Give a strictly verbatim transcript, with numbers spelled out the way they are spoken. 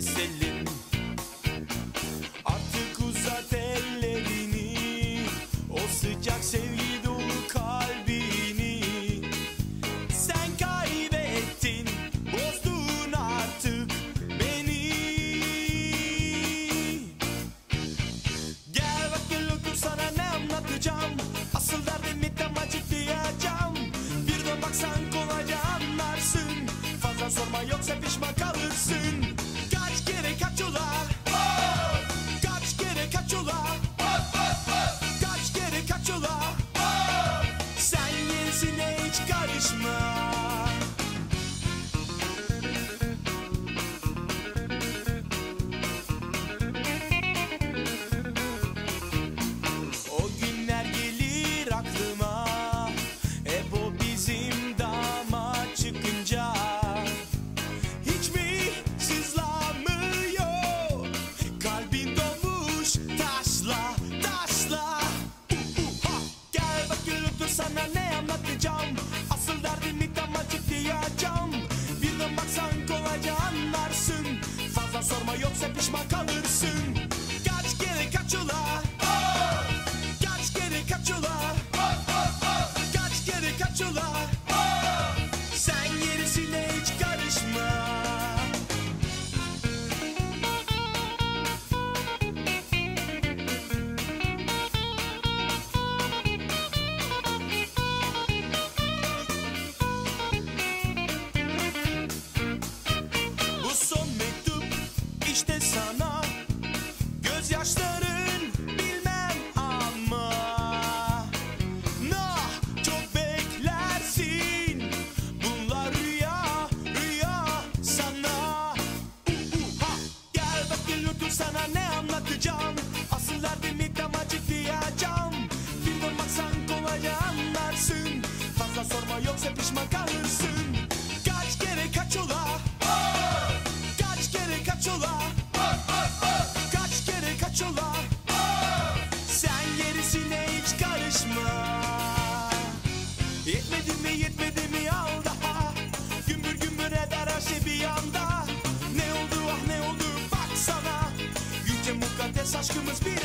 keselim. Artık uzat ellerini, o sıcak sevgi dolu kalbini. Sen kaybettin, bozdun artık beni. Gel bak gel otur, sana ne anlatacağım. Asıl derdimi tam açıklayacağım. Bir de baksan kolayca anlarsın. Fazla sorma yoksa pişman kalırsın. Kaç kere kaç ola, kaç kere kaç ola, kaç kere kaç ola. Sen gerisine hiç karışma. O günler gelir aklıma, hep o bizim dama çıkınca. Hiç mi sızlamıyor, kalbin dolmuş taşla taşla. Uh, uh, ha. Gel bak gel otur, sana ne anlatacağım. Asıl derdimi tam açıklayacağım. Birden baksan kolayca anlarsın. Fazla sorma yoksa pişman kalırsın. Kaç kere kaç ola, kaç kere kaç ola, kaç kere kaç ola. Sen gerisine hiç karışma. Bu son mektup işte sana, gözyaşların bilmem ama. Nah, çok beklersin, bunlar rüya, rüya sana. Uh, uh, ha. Gel bak gel otur, sana ne anlatacağım. Asıl derdimi tam açıklayacağım. Bir de baksan kolayca anlarsın. Fazla sorma yoksa pişman kalırsın. Kaç kere kaç ola, kaç kere kaç ola, kaç kere kaç ola. Sen gerisine hiç karışma. Yetmedi mi yetmedi mi al daha. Gümbür gümbür eder her şey bir anda. Ne oldu ah ne oldu baksana. Yüce mukaddes aşkımız bir